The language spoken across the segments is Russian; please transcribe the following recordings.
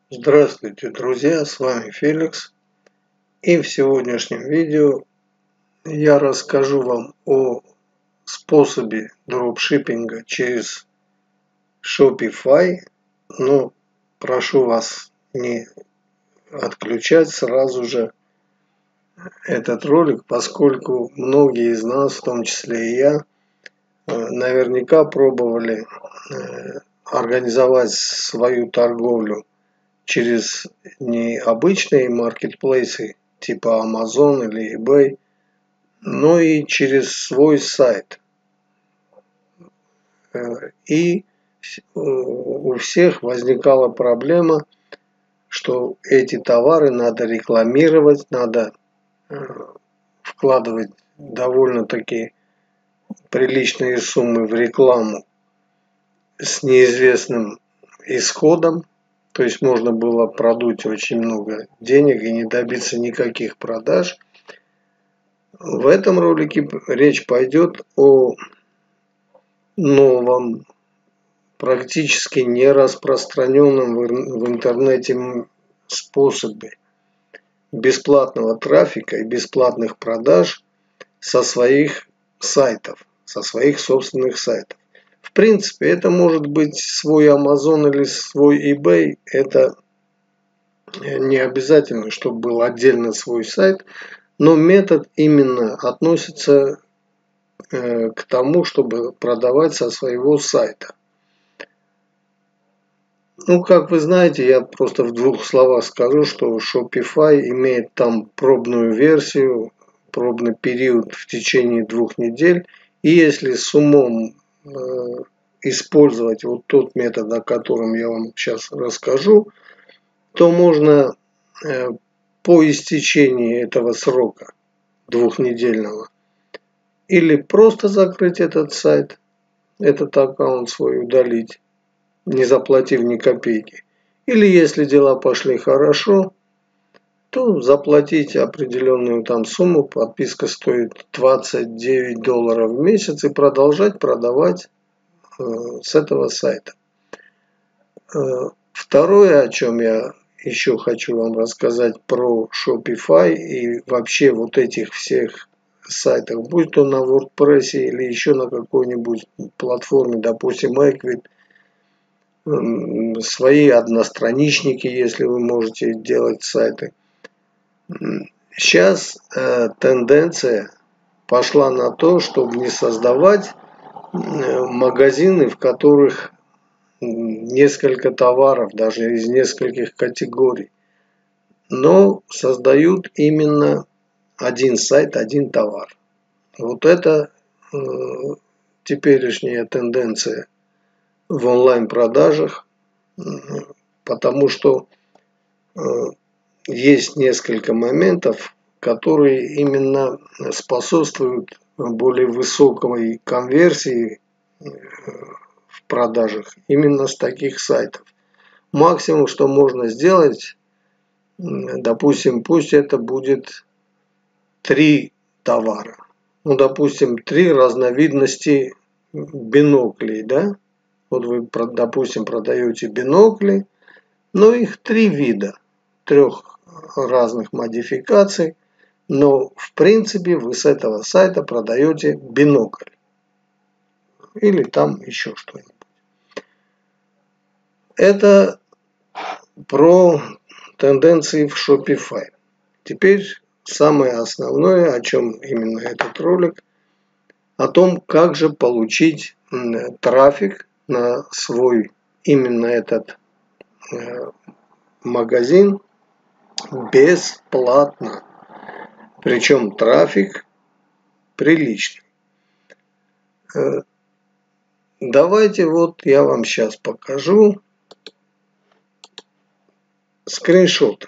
Здравствуйте, друзья, с вами Феликс, и в сегодняшнем видео я расскажу вам о способе дропшиппинга через Shopify, но прошу вас не отключать сразу же этот ролик, поскольку многие из нас, в том числе и я, наверняка пробовали организовать свою торговлю через необычные маркетплейсы типа Amazon или eBay, но и через свой сайт. И у всех возникала проблема, что эти товары надо рекламировать, надо вкладывать довольно-таки приличные суммы в рекламу с неизвестным исходом. То есть можно было продуть очень много денег и не добиться никаких продаж. В этом ролике речь пойдет о новом, практически не распространенном в интернете способе бесплатного трафика и бесплатных продаж со своих сайтов, со своих собственных сайтов. В принципе, это может быть свой Amazon или свой eBay. Это не обязательно, чтобы был отдельно свой сайт, но метод именно относится к тому, чтобы продавать со своего сайта. Ну, как вы знаете, я просто в двух словах скажу, что Shopify имеет там пробную версию, пробный период в течение 2 недель. И если с умом использовать вот тот метод, о котором я вам сейчас расскажу, то можно по истечении этого срока 2-недельного или просто закрыть этот сайт, этот аккаунт свой удалить, не заплатив ни копейки. Или если дела пошли хорошо, то заплатить определенную там сумму, подписка стоит $29 в месяц, и продолжать продавать с этого сайта. Второе, о чем я еще хочу вам рассказать про Shopify и вообще вот этих всех сайтах, будь то на WordPress или еще на какой-нибудь платформе, допустим, Ecwid, свои одностраничники, если вы можете делать сайты. Сейчас тенденция пошла на то, чтобы не создавать магазины, в которых несколько товаров, даже из нескольких категорий, но создают именно один сайт, один товар. Вот это теперешняя тенденция в онлайн-продажах, потому что есть несколько моментов, которые именно способствуют более высокой конверсии в продажах именно с таких сайтов. Максимум, что можно сделать, допустим, пусть это будет 3 товара. Ну, допустим, 3 разновидности биноклей, да? Вот вы, допустим, продаете бинокли, но их 3 вида, 3 разных модификаций, но в принципе вы с этого сайта продаете бинокль или там еще что-нибудь. Это про тенденции в Shopify. Теперь самое основное, о чем именно этот ролик, о том, как же получить трафик на свой именно этот магазин бесплатно. Причем трафик приличный. Давайте вот я вам сейчас покажу скриншоты.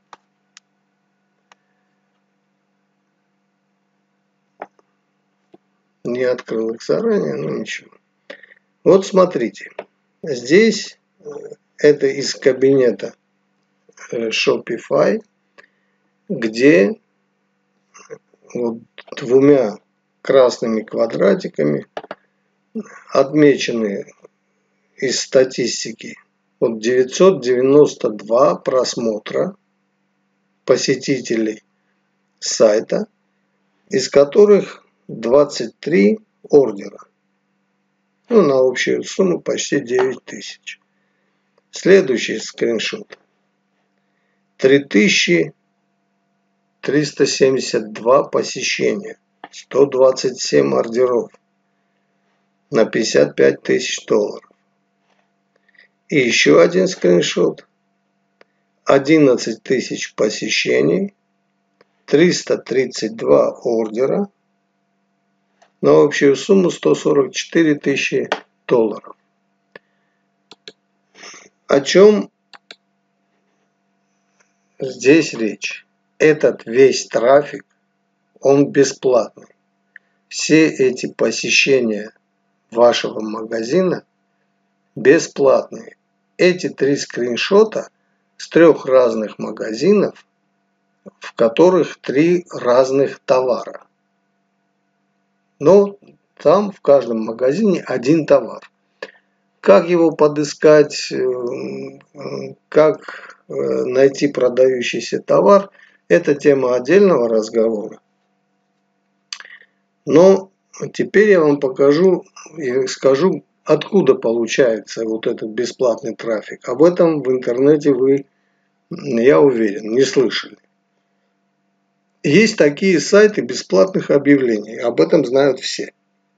Не открыл их заранее, но ничего. Вот смотрите. Здесь это из кабинета Shopify, где вот 2 красными квадратиками отмечены из статистики Вот 992 просмотра посетителей сайта, из которых 23 ордера. Ну, на общую сумму почти 9000. Следующий скриншот. 3372 посещения. 127 ордеров. На $55 тысяч. И еще один скриншот. 11 тысяч посещений. 332 ордера. На общую сумму $144 тысячи. О чем здесь речь? Этот весь трафик, он бесплатный. Все эти посещения вашего магазина бесплатные. Эти 3 скриншота с 3 разных магазинов, в которых 3 разных товара. Но там в каждом магазине один товар. Как его подыскать, как найти продающийся товар, это тема отдельного разговора. Но теперь я вам покажу и скажу, откуда получается вот этот бесплатный трафик. Об этом в интернете вы, я уверен, не слышали. Есть такие сайты бесплатных объявлений, об этом знают все.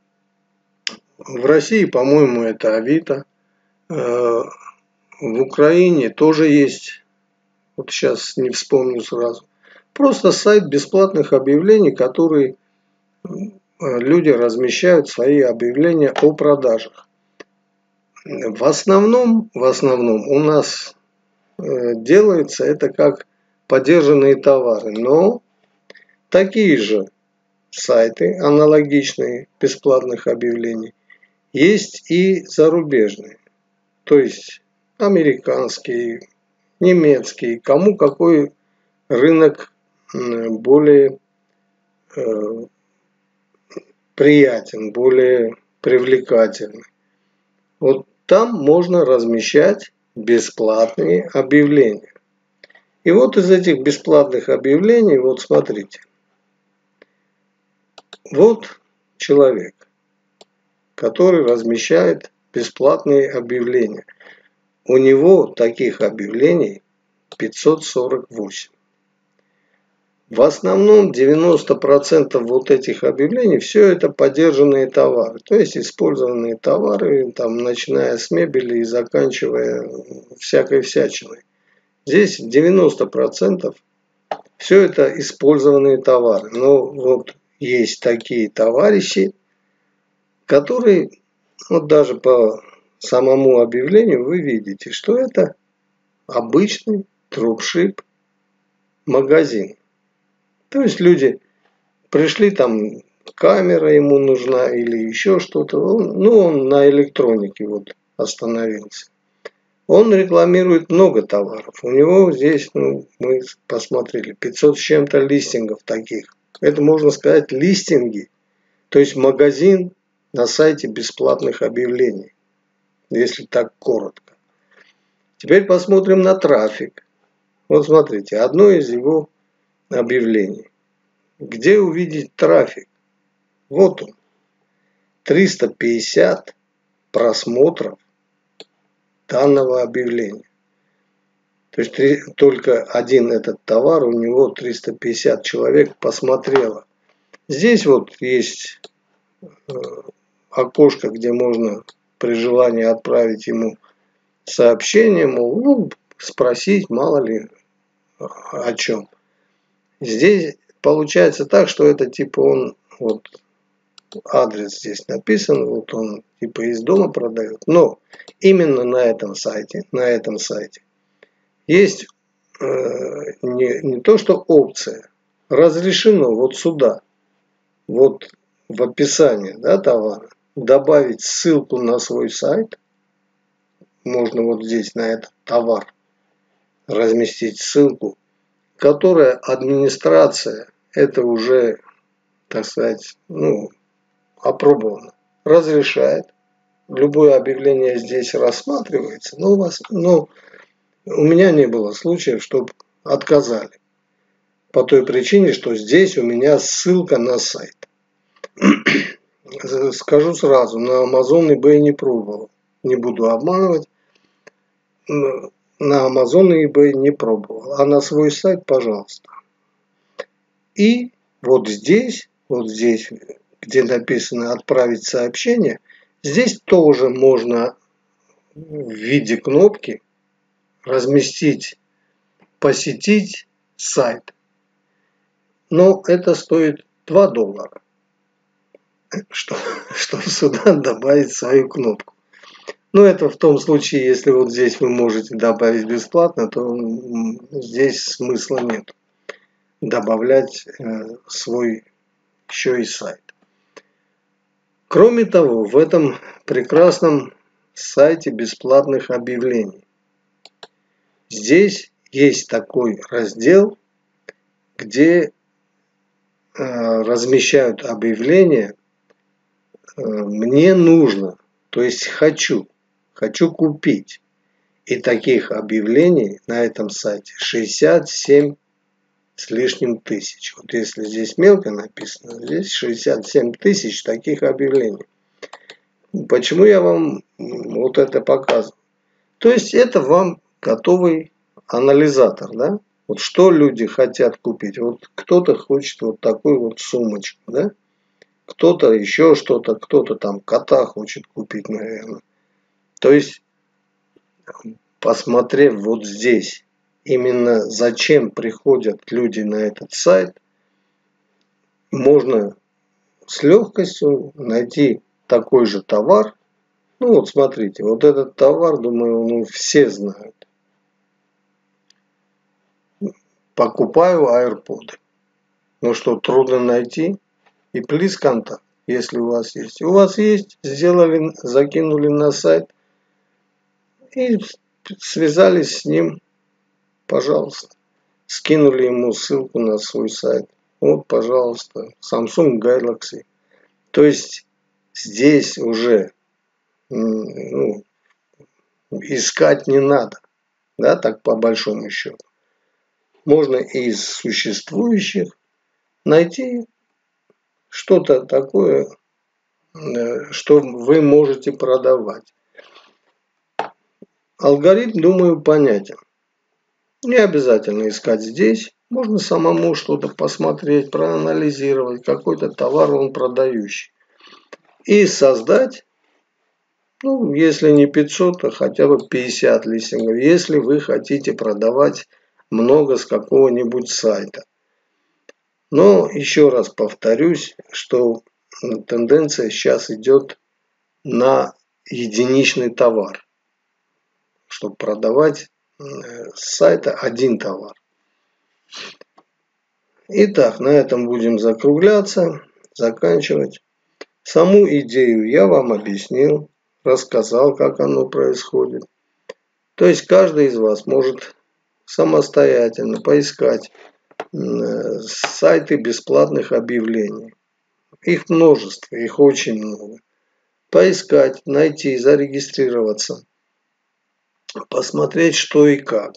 В России, по-моему, это Авито. В Украине тоже есть. Вот сейчас не вспомню сразу. Просто сайт бесплатных объявлений, который люди размещают свои объявления о продажах. В основном у нас делается это как подержанные товары. Но такие же сайты, аналогичные бесплатных объявлений, есть и зарубежные. То есть американские, немецкие, кому какой рынок более приятен, более привлекательный. Вот там можно размещать бесплатные объявления. И вот из этих бесплатных объявлений, вот смотрите. Вот человек, который размещает бесплатные объявления. У него таких объявлений 548. В основном 90% вот этих объявлений, все это подержанные товары. То есть использованные товары, там, начиная с мебели и заканчивая всякой всячиной. Здесь 90% все это использованные товары. Но вот есть такие товарищи, которые, вот даже по самому объявлению вы видите, что это обычный дропшип магазин. То есть люди пришли, там камера ему нужна или еще что-то. Он на электронике вот остановился. Он рекламирует много товаров. У него здесь, мы посмотрели, 500 с чем-то листингов таких. Это, можно сказать, листинги. То есть магазин на сайте бесплатных объявлений. Если так коротко. Теперь посмотрим на трафик. Вот смотрите, одно из его объявлений. Где увидеть трафик? Вот он. 350 просмотров данного объявления. То есть только один этот товар, у него 350 человек посмотрело. Здесь вот есть окошко, где можно при желании отправить ему сообщение, мол, спросить, мало ли о чем. Здесь получается так, что это типа он, вот адрес здесь написан, вот он типа из дома продает. Но именно на этом сайте есть не то, что опция, разрешено вот сюда, вот в описании, да, товара, добавить ссылку на свой сайт. Можно вот здесь на этот товар разместить ссылку, которая администрация, это уже, так сказать, опробовано, разрешает. любое объявление здесь рассматривается, но у меня не было случаев, чтобы отказали. По той причине, что здесь у меня ссылка на сайт. Скажу сразу, на Amazon eBay не пробовал. Не буду обманывать. На Amazon eBay не пробовал. А на свой сайт, пожалуйста. И вот здесь, где написано «Отправить сообщение», здесь тоже можно в виде кнопки разместить «Посетить сайт». Но это стоит $2, чтобы сюда добавить свою кнопку. Но это в том случае, если вот здесь вы можете добавить бесплатно, то здесь смысла нет добавлять свой еще и сайт. Кроме того, в этом прекрасном сайте бесплатных объявлений здесь есть такой раздел, где размещают объявления «Мне нужно», то есть «хочу купить». И таких объявлений на этом сайте 67 с лишним тысяч. Вот если здесь мелко написано, здесь 67 тысяч таких объявлений. Почему я вам вот это показываю? То есть это вам готовый анализатор, да? Вот что люди хотят купить. Вот кто-то хочет вот такую вот сумочку, да? Кто-то еще что-то, кто-то там кота хочет купить, наверное. То есть, посмотрев вот здесь, именно зачем приходят люди на этот сайт, можно с легкостью найти такой же товар. Ну вот смотрите, вот этот товар, думаю, все знают. Покупаю AirPods. Ну что, трудно найти? И плиз контакт, если у вас есть. У вас есть, сделали, закинули на сайт и связались с ним, пожалуйста. Скинули ему ссылку на свой сайт. Вот, пожалуйста, Samsung Galaxy. То есть здесь уже искать не надо, да, так по большому счету. Можно из существующих найти что-то такое, что вы можете продавать. Алгоритм, думаю, понятен. Не обязательно искать здесь. Можно самому что-то посмотреть, проанализировать, какой-то товар он продающий. И создать, ну, если не 500, то хотя бы 50 листингов, если вы хотите продавать много с какого-нибудь сайта. Но еще раз повторюсь, что тенденция сейчас идет на единичный товар, чтобы продавать с сайта один товар. Итак, на этом будем закругляться, заканчивать. Саму идею я вам объяснил, рассказал, как оно происходит. То есть каждый из вас может самостоятельно поискать сайты бесплатных объявлений. Их множество, их очень много. Поискать, найти, зарегистрироваться, посмотреть, что и как.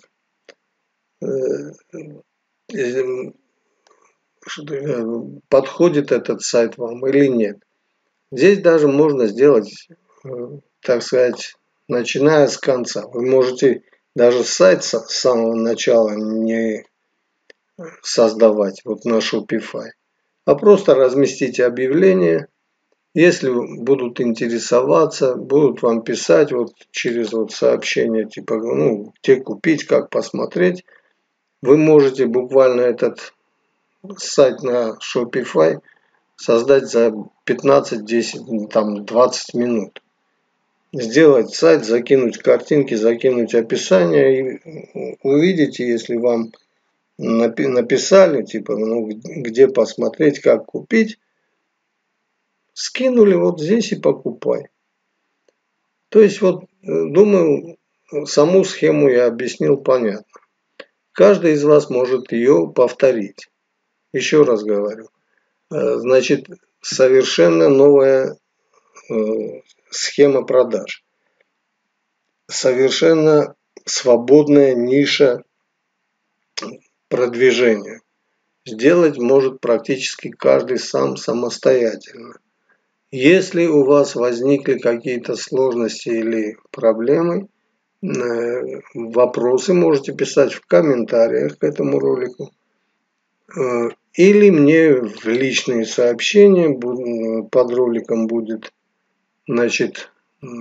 Подходит этот сайт вам или нет. Здесь даже можно сделать, так сказать, начиная с конца. Вы можете даже сайт с самого начала не создавать вот на Shopify, а просто разместите объявление. Если будут интересоваться, будут вам писать вот через вот сообщение, типа, где купить, как посмотреть, вы можете буквально этот сайт на Shopify создать за 15, 10, там 20 минут. Сделать сайт, закинуть картинки, закинуть описание и увидите, если вам написали, типа, где посмотреть, как купить, скинули вот здесь и покупай. То есть вот, думаю, саму схему я объяснил понятно. Каждый из вас может ее повторить. Еще раз говорю. Значит, совершенно новая схема продаж. Совершенно свободная ниша продвижения. Сделать может практически каждый сам самостоятельно. Если у вас возникли какие-то сложности или проблемы, вопросы можете писать в комментариях к этому ролику. Или мне в личные сообщения под роликом будет, значит,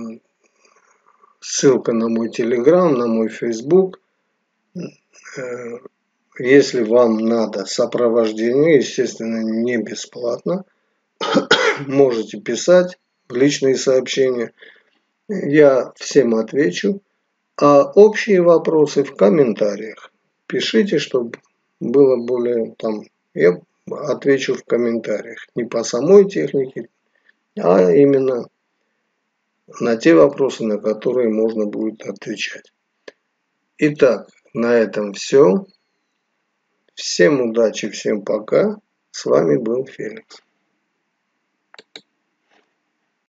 ссылка на мой Telegram, на мой Facebook. Если вам надо сопровождение, естественно, не бесплатно, можете писать в личные сообщения. Я всем отвечу. А общие вопросы в комментариях. Пишите, чтобы было более там. Я отвечу в комментариях. Не по самой технике, а именно на те вопросы, на которые можно будет отвечать. Итак, на этом все. Всем удачи, всем пока. С вами был Феликс.